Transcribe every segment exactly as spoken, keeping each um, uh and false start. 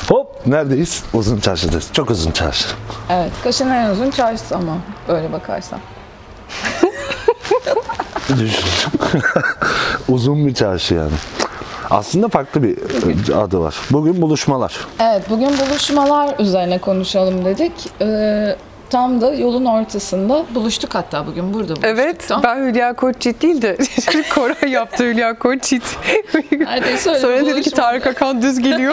Hop neredeyiz? Uzun Çarşı'dayız. Çok uzun çarşı. Evet, Kaş'ın en uzun çarşısı ama öyle bakarsan. Düşün. Uzun bir çarşı yani. Aslında farklı bir adı var. Bugün buluşmalar. Evet, bugün buluşmalar üzerine konuşalım dedik. Ee, tam da yolun ortasında buluştuk, hatta bugün burada buluştuk. Evet, tam. ben Hülya Koçyiğit değil de Koray yaptı Hülya Koçyiğit. Sonra dedi ki Tarık Akan düz geliyor.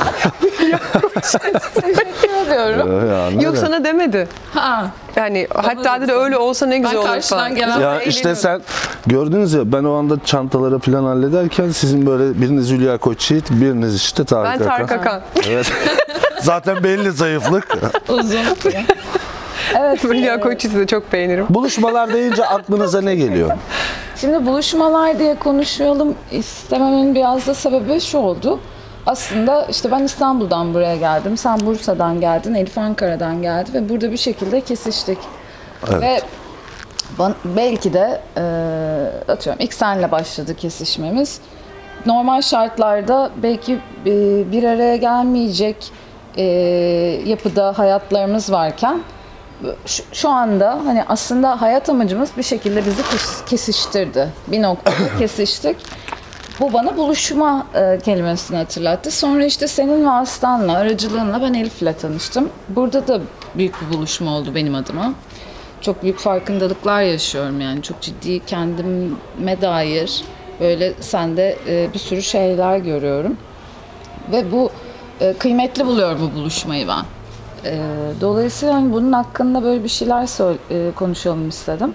Teşekkür ediyorum. Yani Yok sana demedi. Ha. Yani hatta dedi öyle olsa ne güzel Ben olur karşıdan falan. gelen- Ya işte sen gördünüz ya, ben o anda çantaları falan hallederken sizin böyle biriniz Hülya Koçyiğit, biriniz işte Tarık Ben Akan. Tarık Akan. Evet. Zaten belli zayıflık. Uzun. Evet. Hülya e, Koçyiğit'i de çok beğenirim. Buluşmalar deyince aklınıza ne geliyor? Şimdi buluşmalar diye konuşalım istememin biraz da sebebi şu oldu. Aslında işte ben İstanbul'dan buraya geldim, sen Bursa'dan geldin, Elif Ankara'dan geldi ve burada bir şekilde kesiştik. Evet. Ve ban- belki de e, atıyorum ilk senle başladı kesişmemiz. Normal şartlarda belki e, bir araya gelmeyecek e, yapıda hayatlarımız varken şu, şu anda hani aslında hayat amacımız bir şekilde bizi kes- kesiştirdi. Bir noktada kesiştik. Bu bana buluşma e, kelimesini hatırlattı. Sonra işte senin vasıtanla, aracılığınla ben Elif'le tanıştım. Burada da büyük bir buluşma oldu benim adıma. Çok büyük farkındalıklar yaşıyorum yani. Çok ciddi kendime dair böyle sende e, bir sürü şeyler görüyorum. Ve bu e, kıymetli buluyorum bu buluşmayı ben. E, dolayısıyla hani bunun hakkında böyle bir şeyler söyle, e, konuşalım istedim.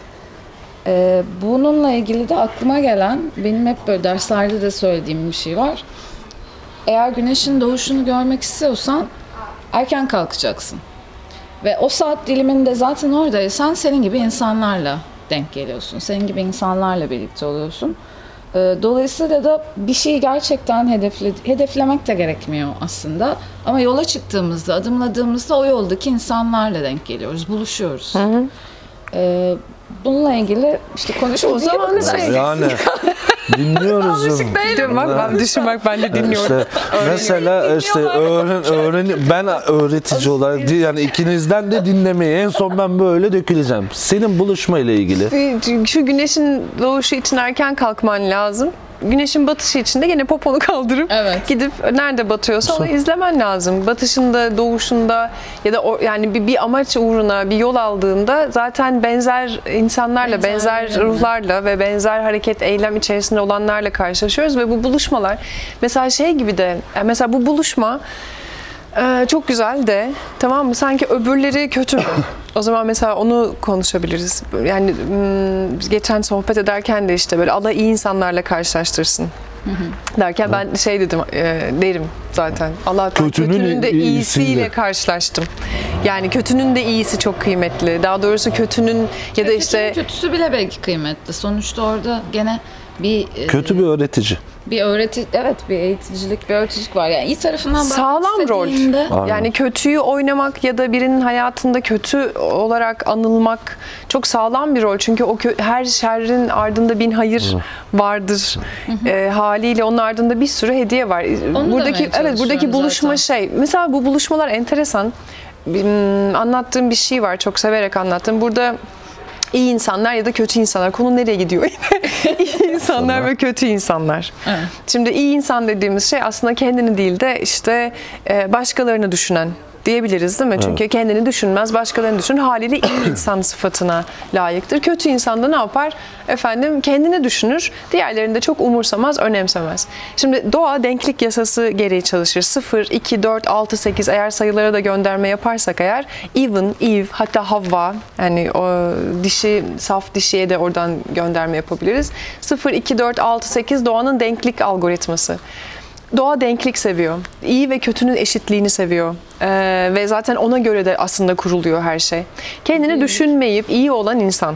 Ee, bununla ilgili de aklıma gelen, benim hep böyle derslerde de söylediğim bir şey var. Eğer güneşin doğuşunu görmek istiyorsan erken kalkacaksın. Ve o saat diliminde zaten oradaysan senin gibi insanlarla denk geliyorsun. Senin gibi insanlarla birlikte oluyorsun. Ee, dolayısıyla da bir şeyi gerçekten hedefle, hedeflemek de gerekmiyor aslında. Ama yola çıktığımızda, adımladığımızda o yoldaki insanlarla denk geliyoruz, buluşuyoruz. Hı hı. Ee, Bununla ilgili işte konuşalım. O zaman şey- Yani dinliyoruz. Diyorum bak ben düşün bak ben de dinliyorum. İşte, mesela işte öğren, öğren, ben öğretici olarak yani ikinizden de dinlemeyi en son ben böyle döküleceğim. Senin buluşma ile ilgili. Şu güneşin doğuşu için erken kalkman lazım. Güneşin batışı için de yine poponu kaldırıp Evet. gidip nerede batıyorsa onu izlemen lazım. Batışında, doğuşunda ya da o, yani bir, bir amaç uğruna bir yol aldığında zaten benzer insanlarla, benzer, Benzer ruhlarla ve benzer hareket, eylem içerisinde olanlarla karşılaşıyoruz ve bu buluşmalar mesela şey gibi de yani mesela bu buluşma Ee, çok güzel de tamam mı? Sanki öbürleri kötü. O zaman mesela onu konuşabiliriz. Yani geçen sohbet ederken de işte böyle Allah iyi insanlarla karşılaştırsın. Hı hı. Derken ben şey dedim e, derim zaten. Allah Kötünün kötünün de iyisiyle iyisiyle. karşılaştım. Yani kötünün de iyisi çok kıymetli. Daha doğrusu kötünün ya da işte kötüsü bile belki kıymetli. Sonuçta orada gene bir e, Kötü bir öğretici. bir öğreti evet bir eğiticilik, bir öğreticilik var. Yani iyi tarafından sağlam rol. Aynen. Yani kötüyü oynamak ya da birinin hayatında kötü olarak anılmak çok sağlam bir rol. Çünkü o kö- her şerrin ardında bin hayır vardır. E, haliyle onun ardında bir sürü hediye var. Onu buradaki demeye evet buradaki buluşma zaten. şey. Mesela bu buluşmalar enteresan. Hmm, anlattığım bir şey var. Çok severek anlattım. Burada İyi insanlar ya da kötü insanlar. Konu nereye gidiyor yine? İyi insanlar ve kötü insanlar. Evet. Şimdi iyi insan dediğimiz şey aslında kendini değil de işte başkalarını düşünen diyebiliriz değil mi? Çünkü evet. Kendini düşünmez, başkalarını düşünür. Haliyle iyi insan sıfatına layıktır. Kötü insan da ne yapar? Efendim kendini düşünür. Diğerlerini de çok umursamaz, önemsemez. Şimdi doğa denklik yasası gereği çalışır. sıfır, iki, dört, altı, sekiz eğer sayılara da gönderme yaparsak eğer even, Eve hatta Havva yani o dişi, saf dişiye de oradan gönderme yapabiliriz. sıfır, iki, dört, altı, sekiz doğanın denklik algoritması. Doğa denklik seviyor. İyi ve kötünün eşitliğini seviyor. Ee, ve zaten ona göre de aslında kuruluyor her şey. Kendini hmm. düşünmeyip iyi olan insan.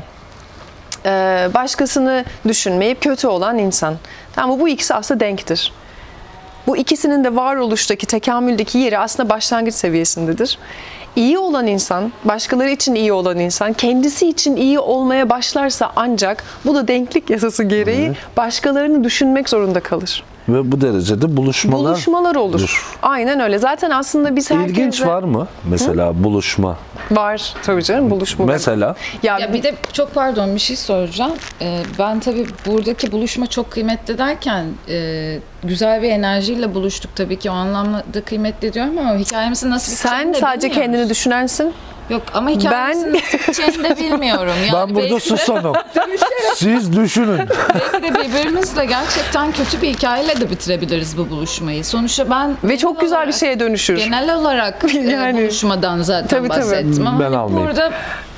Ee, başkasını düşünmeyip kötü olan insan. Tamam, bu ikisi aslında denktir. Bu ikisinin de varoluştaki, tekamüldeki yeri aslında başlangıç seviyesindedir. İyi olan insan, başkaları için iyi olan insan, kendisi için iyi olmaya başlarsa ancak bu da denklik yasası gereği başkalarını düşünmek zorunda kalır. Ve bu derecede buluşmalar Buluşmalar olur. Aynen öyle. Zaten aslında biz herkese... İlginç var mı? Mesela Hı? buluşma. Var tabii canım, buluşma. Mesela? Ya, ya bir de çok pardon bir şey soracağım. Ee, ben tabii buradaki buluşma çok kıymetli derken e, güzel bir enerjiyle buluştuk tabii ki, o anlamda kıymetli diyorum ama hikayemizin nasıl biteceğini Sen sadece bilmiyoruz. kendini düşünensin. Yok ama hikayemizin Ben... nasıl biteceğini de bilmiyorum. Yani ben burada susanım. Siz düşünün. Belki de birbirimizle gerçekten kötü bir hikayeyle de bitirebiliriz bu buluşmayı. Sonuçta ben... Ve çok güzel bir şeye dönüşür. Genel olarak yani, buluşmadan zaten tabii, bahsettim. Tabii. Ama ben hani burada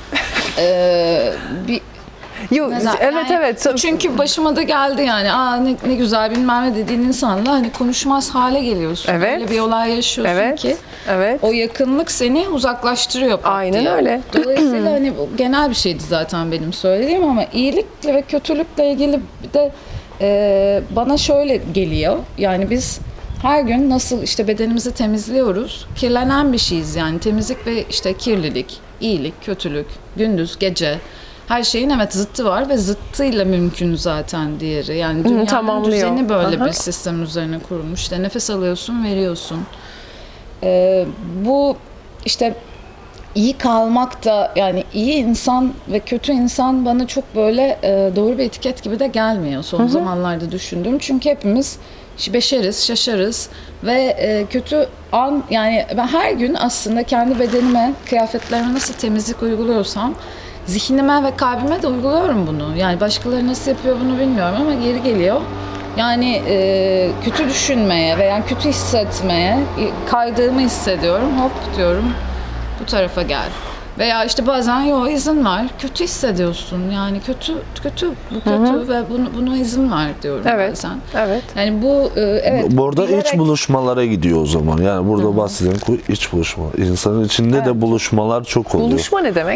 e, bir... Yok, Neden? evet yani, evet. Çünkü başıma da geldi yani. Aa ne, ne güzel bilmem ne dediğin insanla hani konuşmaz hale geliyorsun. Evet. Öyle bir olay yaşıyorsun evet. ki. Evet. O yakınlık seni uzaklaştırıyor. Aynen diye. Öyle. Dolayısıyla hani bu genel bir şeydi zaten benim söylediğim ama iyilikle ve kötülükle ilgili de e, bana şöyle geliyor. Yani biz her gün nasıl işte bedenimizi temizliyoruz. Kirlenen bir şeyiz yani. Temizlik ve işte kirlilik, iyilik, kötülük, gündüz, gece. Her şeyin evet zıttı var ve zıttıyla mümkün zaten diğeri. Yani dünyanın tamamlıyor. düzeni böyle Aha. bir sistem üzerine kurulmuş. İşte nefes alıyorsun, veriyorsun. Ee, bu işte iyi kalmak da yani iyi insan ve kötü insan bana çok böyle e, doğru bir etiket gibi de gelmiyor son hı hı. zamanlarda düşündüm. Çünkü hepimiz beşeriz, şaşarız ve e, kötü an yani ben her gün aslında kendi bedenime, kıyafetlerime nasıl temizlik uyguluyorsam zihnime ve kalbime de uyguluyorum bunu. Yani başkaları nasıl yapıyor bunu bilmiyorum ama geri geliyor. Yani e, kötü düşünmeye veya kötü hissetmeye kaydığımı hissediyorum. Hop diyorum bu tarafa gel. Veya işte bazen yo izin ver. Kötü hissediyorsun. Yani kötü kötü bu kötü hı hı. ve bunu buna izin ver diyorum evet, bazen. Evet. Yani bu e, evet. Burada bilerek... iç buluşmalara gidiyor o zaman. Yani burada Hı-hı. bahsedilen iç buluşma. İnsanın içinde evet. de buluşmalar çok oluyor. Buluşma ne demek?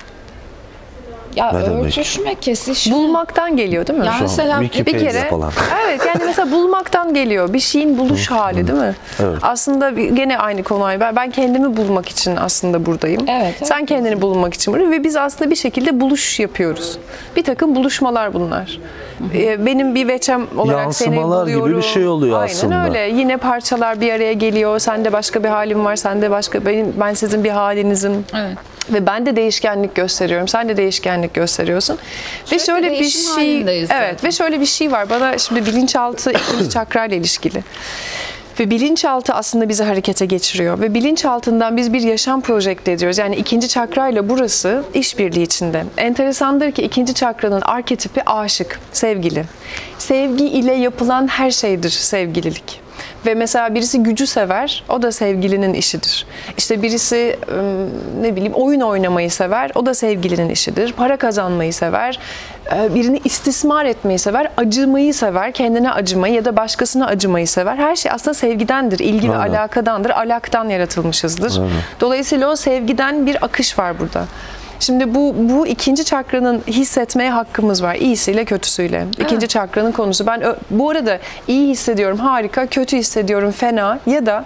Ya ne örtüşme, demek? Kesişme. Bulmaktan geliyor değil mi? Ya mesela bir kere falan. Evet yani mesela bulmaktan geliyor. Bir şeyin buluş hali değil mi? Evet. Aslında gene aynı konu. Ben, ben kendimi bulmak için aslında buradayım. Evet, evet. Sen kendini bulmak için buradayım ve biz aslında bir şekilde buluş yapıyoruz. Bir takım buluşmalar bunlar. Hı-hı. Benim bir veçem olarak yansımalar seni buluyorum. Gibi bir şey oluyor Aynen aslında. Aynen öyle. Yine parçalar bir araya geliyor. Sende başka bir halim var. Sende başka benim ben sizin bir halinizim. Evet. Ve ben de değişkenlik gösteriyorum. Sen de değişkenlik gösteriyorsun. Sürekli ve şöyle bir şey evet zaten. Ve şöyle bir şey var. Bana şimdi bilinçaltı ikinci çakrayla ilişkili. Ve bilinçaltı aslında bizi harekete geçiriyor. Ve bilinçaltından biz bir yaşam projekte ediyoruz. Yani ikinci çakrayla burası işbirliği içinde. Enteresandır ki ikinci çakranın arketipi aşık, sevgili. Sevgi ile yapılan her şeydir sevgililik. Ve mesela birisi gücü sever, o da sevgilinin işidir. İşte birisi ne bileyim oyun oynamayı sever, o da sevgilinin işidir. Para kazanmayı sever, birini istismar etmeyi sever, acımayı sever, kendine acımayı ya da başkasına acımayı sever. Her şey aslında sevgidendir, ilgi ve alakadandır, alaktan yaratılmışızdır. Evet. Dolayısıyla o sevgiden bir akış var burada. Şimdi bu bu ikinci çakranın hissetmeye hakkımız var. İyisiyle kötüsüyle. İkinci evet. çakranın konusu. Ben bu arada iyi hissediyorum, harika, kötü hissediyorum, fena ya da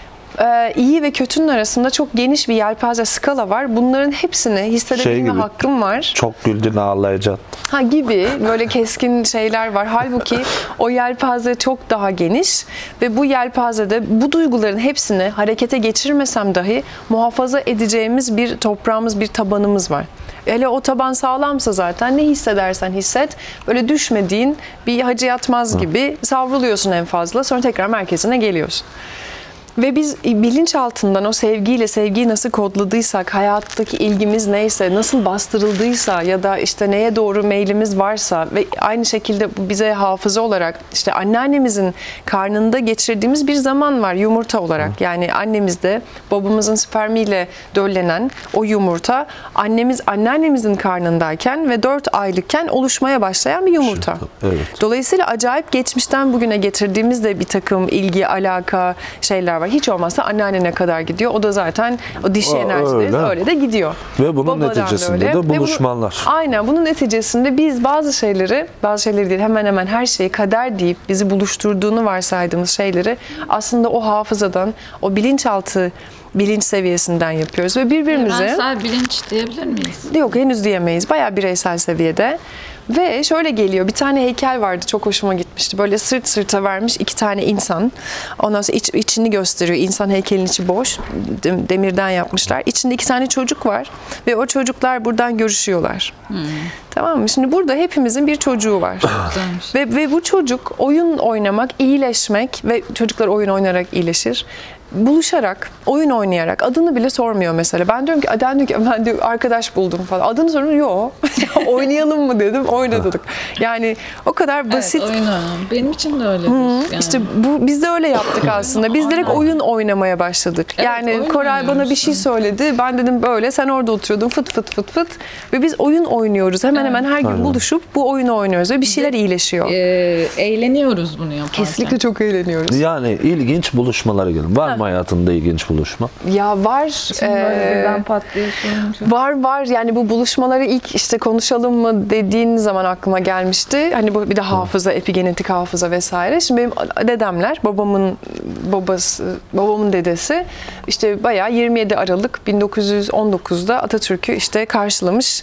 e, iyi ve kötünün arasında çok geniş bir yelpaze, skala var. Bunların hepsini hissedebilme şey gibi, hakkım var. Çok güldün ağlayacaksın. Ha gibi böyle keskin şeyler var. Halbuki o yelpaze çok daha geniş ve bu yelpazede bu duyguların hepsini harekete geçirmesem dahi muhafaza edeceğimiz bir toprağımız, bir tabanımız var. Hele o taban sağlamsa zaten ne hissedersen hisset, böyle düşmediğin bir hacı yatmaz gibi savruluyorsun en fazla, sonra tekrar merkezine geliyorsun. Ve biz bilinçaltından o sevgiyle, sevgiyi nasıl kodladıysak, hayattaki ilgimiz neyse, nasıl bastırıldıysa ya da işte neye doğru meylimiz varsa ve aynı şekilde bize hafıza olarak işte anneannemizin karnında geçirdiğimiz bir zaman var yumurta olarak. Yani annemizde babamızın spermiyle döllenen o yumurta annemiz anneannemizin karnındayken ve dört aylıkken oluşmaya başlayan bir yumurta. Evet. Dolayısıyla acayip geçmişten bugüne getirdiğimiz de bir takım ilgi, alaka şeyler var. Hiç olmazsa anneannene kadar gidiyor. O da zaten o dişi enerjileri öyle de gidiyor. Ve bunun Babadan neticesinde öyle. de buluşmalar. Bunu, aynen. Bunun neticesinde biz bazı şeyleri, bazı şeyleri değil hemen hemen her şeyi kader deyip bizi buluşturduğunu varsaydığımız şeyleri aslında o hafızadan, o bilinçaltı bilinç seviyesinden yapıyoruz ve birbirimize... Evrensel bilinç diyebilir miyiz? Yok henüz diyemeyiz. Bayağı bireysel seviyede. Ve şöyle geliyor, bir tane heykel vardı, çok hoşuma gitmişti. Böyle sırt sırta vermiş iki tane insan. Ondan sonra iç, içini gösteriyor. İnsan heykelin içi boş. Demirden yapmışlar. İçinde iki tane çocuk var. Ve o çocuklar buradan görüşüyorlar. Hmm. Tamam mı? Şimdi burada hepimizin bir çocuğu var. ve, ve bu çocuk oyun oynamak, iyileşmek ve çocuklar oyun oynayarak iyileşir. Buluşarak, oyun oynayarak, adını bile sormuyor mesela. Ben diyorum ki, Aden diyor ki ben diyor, arkadaş buldum falan. Adını soruyor, yok. Oynayalım mı dedim, oynadık. Yani o kadar basit. Evet, oyun oynayalım. Benim için de öyle. Yani. İşte bu, biz de öyle yaptık aslında. Biz direkt oyun oynamaya başladık. Evet, yani Koray bana bir şey söyledi. Ben dedim böyle, sen orada oturuyordun fıt fıt fıt fıt. Ve biz oyun oynuyoruz. Hemen evet. hemen her gün buluşup bu oyunu oynuyoruz. Ve bir şeyler iyileşiyor. E, eğleniyoruz bunu yaparken. Kesinlikle çok eğleniyoruz. Yani ilginç buluşmalara gelin. Var mı hayatında ilginç buluşma? Ya var. Şimdi böyle birden patlıyorsun. Var var. Yani bu buluşmaları ilk işte konuşalım mı dediğin zaman aklıma gelmişti. Hani bu bir de hafıza, epigenetik hafıza vesaire. Şimdi benim dedemler, babamın babası, babamın dedesi işte bayağı yirmi yedi Aralık bin dokuz yüz on dokuzda Atatürk'ü işte karşılamış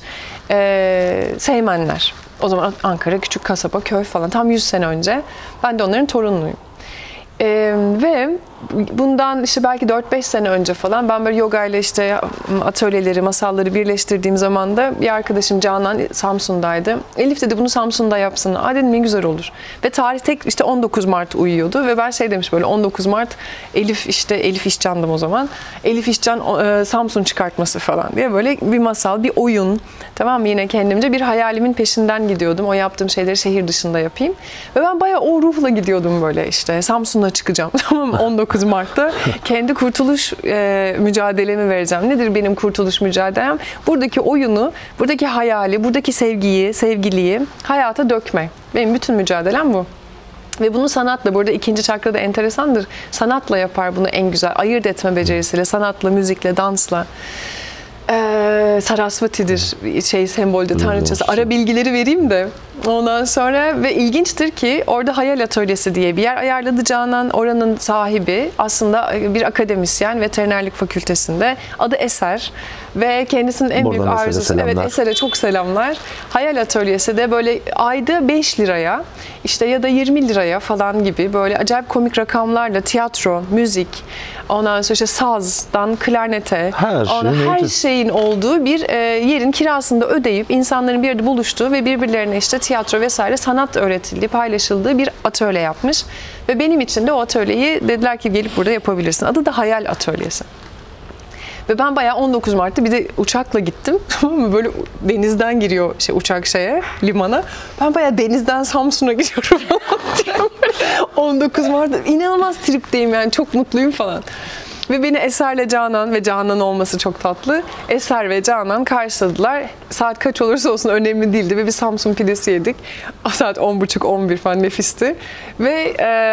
e, Seymenler. O zaman Ankara küçük kasaba, köy falan. Tam yüz sene önce. Ben de onların torunuyum. Ee, ve bundan işte belki dört beş sene önce falan ben böyle yoga ile işte atölyeleri, masalları birleştirdiğim zaman da bir arkadaşım Canan Samsun'daydı. Elif dedi bunu Samsun'da yapsın. Aa dedim ne güzel olur. Ve tarih tek işte on dokuz Mart uyuyordu ve ben şey demiş böyle on dokuz Mart Elif işte Elif İşcan'dım o zaman. Elif İşcan e, Samsun çıkartması falan diye böyle bir masal, bir oyun. Tamam mı? Yine kendimce bir hayalimin peşinden gidiyordum. O yaptığım şeyleri şehir dışında yapayım. Ve ben bayağı o ruhla gidiyordum böyle işte Samsun'a çıkacağım. Tamam mı? on dokuz Mart'ta kendi kurtuluş e, mücadelemi vereceğim. Nedir benim kurtuluş mücadelem? Buradaki oyunu, buradaki hayali, buradaki sevgiyi, sevgiliyi hayata dökme. Benim bütün mücadelem bu. Ve bunu sanatla, burada ikinci çakra da enteresandır. Sanatla yapar bunu en güzel. Ayırt etme becerisiyle, sanatla, müzikle, dansla. Ee, Sarasvati'dir şey sembolde tanrıçası. Ara bilgileri vereyim de ondan sonra ve ilginçtir ki orada hayal atölyesi diye bir yer ayarladı Canan. Oranın sahibi aslında bir akademisyen veterinerlik fakültesinde. Adı Eser ve kendisinin en Buradan büyük arzusu. Eser'e Evet Eser'e çok selamlar. Hayal atölyesi de böyle ayda beş liraya işte ya da yirmi liraya falan gibi böyle acayip komik rakamlarla tiyatro, müzik, ondan sonra işte sazdan klarnete, her, şey, ona, her şeyin olduğu bir e, yerin kirasını da ödeyip insanların bir yerde buluştuğu ve birbirlerine işte tiyatro vesaire sanat öğretildiği, paylaşıldığı bir atölye yapmış. Ve benim için de o atölyeyi dediler ki gelip burada yapabilirsin. Adı da Hayal Atölyesi. Ve ben bayağı on dokuz Mart'ta bir de uçakla gittim. Böyle denizden giriyor şey, uçak şeye, limana. Ben bayağı denizden Samsun'a gidiyorum falan. on dokuz Mart'ta inanılmaz tripteyim yani çok mutluyum falan. Ve beni Eser'le Canan ve Canan olması çok tatlı. Eser ve Canan karşıladılar. Saat kaç olursa olsun önemli değildi ve bir Samsun pidesi yedik. O saat on buçuk on bir falan nefisti. Ve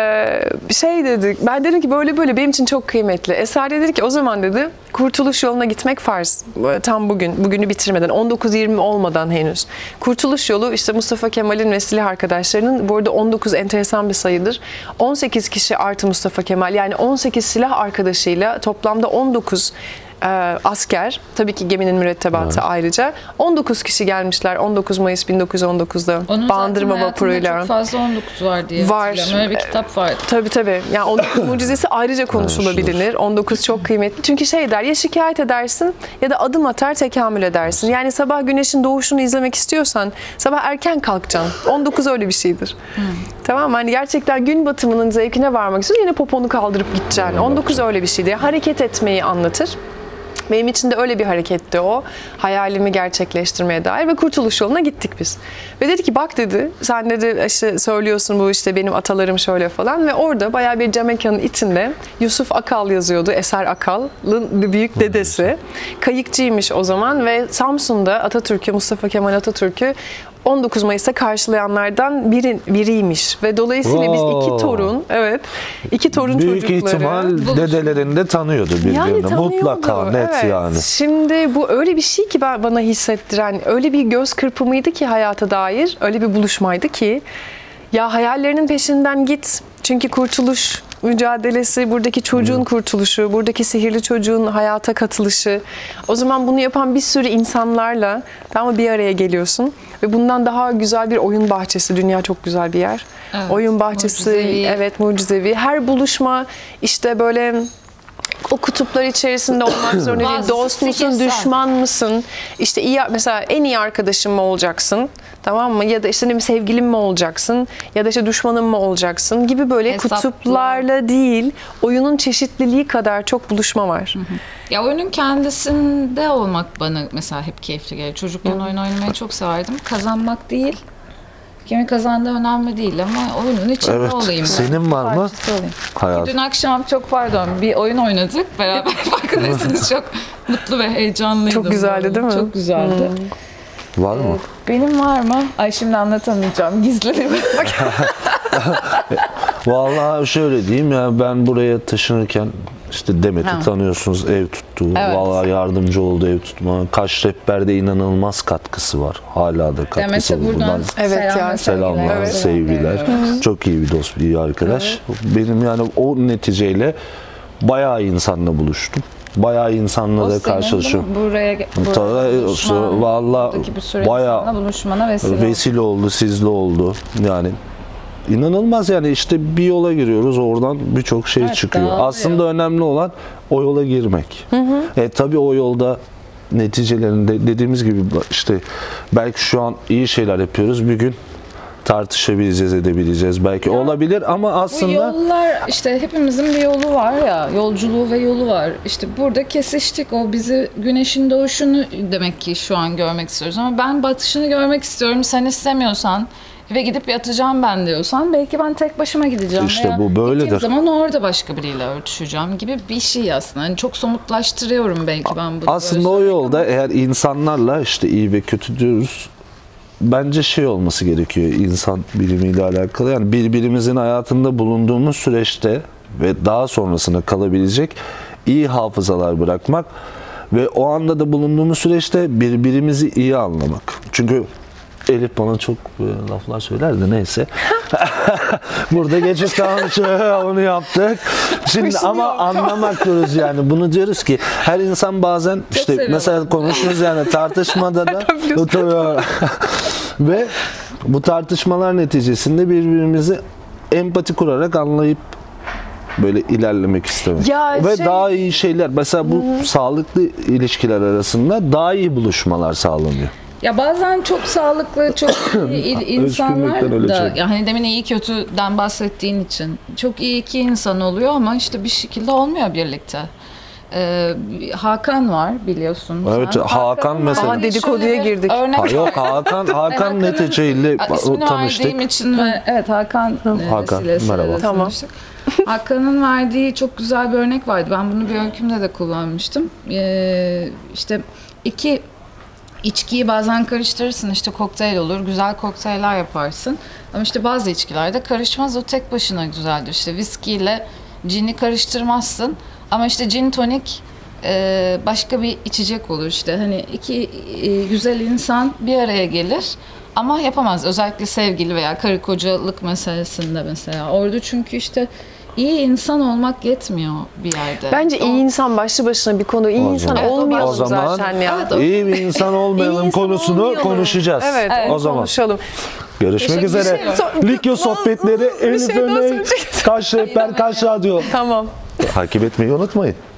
e, şey dedik, ben dedim ki böyle böyle benim için çok kıymetli. Eser dedi ki o zaman dedi kurtuluş yoluna gitmek farz. Tam bugün, bugünü bitirmeden, on dokuz yirmi olmadan henüz. Kurtuluş yolu işte Mustafa Kemal'in ve silah arkadaşlarının, bu arada on dokuz enteresan bir sayıdır. on sekiz kişi artı Mustafa Kemal, yani on sekiz silah arkadaşıyla toplamda on dokuz e, asker, tabii ki geminin mürettebatı evet. ayrıca. on dokuz kişi gelmişler on dokuz Mayıs bin dokuz yüz on dokuzda onun Bandırma vapuruyla. Çok fazla on dokuz var diye var. hatırlıyorum. Öyle bir kitap var. Tabii tabii. Yani on dokuz mucizesi ayrıca konuşulabilir. on dokuz çok kıymetli. Çünkü şey der, ya şikayet edersin ya da adım atar tekamül edersin. Yani sabah güneşin doğuşunu izlemek istiyorsan sabah erken kalkacaksın. on dokuz öyle bir şeydir. Hmm. Tamam mı? Hani gerçekten gün batımının zevkine varmak istiyorsan yine poponu kaldırıp gideceksin. on dokuz öyle bir şeydir. Hareket etmeyi anlatır. Benim için de öyle bir hareketti o. Hayalimi gerçekleştirmeye dair ve kurtuluş yoluna gittik biz. Ve dedi ki bak dedi, sen dedi işte söylüyorsun bu işte benim atalarım şöyle falan ve orada bayağı bir cam mekanın içinde Yusuf Akal yazıyordu. Eser Akal'ın büyük dedesi. Kayıkçıymış o zaman ve Samsun'da Atatürk'ü, Mustafa Kemal Atatürk'ü on dokuz Mayıs'ta karşılayanlardan biri, biriymiş ve dolayısıyla wow. biz iki torun, evet, iki torun büyük çocukları. Büyük ihtimal dedelerini de tanıyordu birbirini. Yani tanıyordu. Mutlaka, net evet. yani. Şimdi bu öyle bir şey ki bana hissettiren, öyle bir göz kırpımıydı ki hayata dair, öyle bir buluşmaydı ki ya hayallerinin peşinden git. Çünkü kurtuluş mücadelesi, buradaki çocuğun kurtuluşu, buradaki sihirli çocuğun hayata katılışı. O zaman bunu yapan bir sürü insanlarla tamam bir araya geliyorsun ve bundan daha güzel bir oyun bahçesi. Dünya çok güzel bir yer. Evet, Oyun bahçesi, mucizevi. evet mucizevi. Her buluşma işte böyle o kutuplar içerisinde olmak zorunda değil. Bazısı Dost musun, sihirsel. düşman mısın? İşte iyi mesela en iyi arkadaşın mı olacaksın? Tamam mı? Ya da işte ne bileyim sevgilin mi olacaksın? Ya da işte düşmanın mı olacaksın? Gibi böyle Hesaplı. kutuplarla değil, oyunun çeşitliliği kadar çok buluşma var. Ya oyunun kendisinde olmak bana mesela hep keyifli geliyor. Çocukken oyun oynamayı çok severdim. Kazanmak değil. Kimin kazandığı önemli değil ama oyunun içinde Evet. olayım. ben. Senin var mı? Parçası olayım. Hayat. Dün akşam çok pardon bir oyun oynadık. Beraber farkındaysanız çok mutlu ve heyecanlıydım. Çok güzeldi, değil mi? Çok güzeldi. Var mı? Benim var mı? Ay şimdi anlatamayacağım. Gizli bir Vallahi şöyle diyeyim ya, ben buraya taşınırken işte Demet'i Ha. tanıyorsunuz, ev tuttu. Evet. Vallahi yardımcı oldu ev tutma. Kaş Rehber'de inanılmaz katkısı var. Hala da katkısı Demet'e var. buradan Evet selam ya, ve Selamlar, sevgiler. Evet. sevgiler. Çok iyi bir dost, bir iyi arkadaş. Benim yani o neticeyle bayağı insanla buluştum. Bayağı insanla O da senin karşılaşıyorum. değil mi? Buraya, buraya Tabii, buluşman, vallahi buradaki bir sürü bayağı insanla buluşmana vesile. vesile oldu, sizle oldu. Yani inanılmaz yani, işte bir yola giriyoruz, oradan birçok şey Evet, çıkıyor. dağılıyor. Aslında önemli olan o yola girmek. E, tabii o yolda neticelerinde dediğimiz gibi işte belki şu an iyi şeyler yapıyoruz. Bir gün tartışabileceğiz, edebileceğiz. Belki olabilir ama Bu aslında yollar işte hepimizin bir yolu var ya, yolculuğu ve yolu var. İşte burada kesiştik. O bizi güneşin doğuşunu demek ki şu an görmek istiyoruz ama ben batışını görmek istiyorum. Sen istemiyorsan ve gidip yatacağım ben diyorsan belki ben tek başıma gideceğim. İşte veya bu böyledir. gittiğim zaman orada başka biriyle örtüşeceğim gibi bir şey aslında. Yani çok somutlaştırıyorum belki ben bunu. aslında o böyle yolda eğer insanlarla işte iyi ve kötü diyoruz, bence şey olması gerekiyor insan bilimiyle alakalı. Yani birbirimizin hayatında bulunduğumuz süreçte ve daha sonrasında kalabilecek iyi hafızalar bırakmak ve o anda da bulunduğumuz süreçte birbirimizi iyi anlamak. Çünkü Elif bana çok e, laflar söylerdi, neyse. Burada geçiş kalmış, onu yaptık. Şimdi ama anlamak diyoruz yani. Bunu diyoruz ki her insan bazen işte seviyorum. mesela konuşuyoruz yani tartışmada da ve bu tartışmalar neticesinde birbirimizi empati kurarak anlayıp böyle ilerlemek istemek. Ya ve şey- daha iyi şeyler. Mesela bu sağlıklı ilişkiler arasında daha iyi buluşmalar sağlanıyor. Ya bazen çok sağlıklı, çok iyi il- insanlar Özgürlükten da, ölecek. ya hani demin iyi kötüden bahsettiğin için çok iyi iki insan oluyor ama işte bir şekilde olmuyor birlikte. Ee, Hakan var biliyorsun. Evet, sen. Hakan Hakan'ın mesela- verdiği Ama dedikoduya şöyle bir girdik. Örnek Ha, yok Hakan, Hakan Hakan'ın- neticeyle A, ismini tanıştık. verdiğim için ve evet Hakan, e, Hakan, vesilesiyle merhaba. de Tamam. tanıştık. Hakan'ın verdiği çok güzel bir örnek vardı. Ben bunu bir öykümde de kullanmıştım. Ee, işte iki içkiyi bazen karıştırırsın, işte kokteyl olur, güzel kokteyller yaparsın. Ama işte bazı içkilerde karışmaz, o tek başına güzeldir. İşte viskiyle cini karıştırmazsın ama işte gin tonik e, başka bir içecek olur işte. Hani iki e, güzel insan bir araya gelir ama yapamaz. Özellikle sevgili veya karı kocalık meselesinde mesela. Orada çünkü işte iyi insan olmak yetmiyor bir yerde. Bence O- iyi insan başlı başına bir konu. İyi O insan zaman- olmayalım o zaman zaten ya. Evet, o- iyi bir insan olmayalım İyi insan konusunu olmayalım. konuşacağız. Evet, Evet, o zaman konuşalım. görüşmek Teşekkür üzere. ederim. So- Likyo sohbetleri Bir Elif şey daha Öney, söyleyecektim. Kaş Rehber, Kaş Radyo. Tamam. Takip etmeyi unutmayın.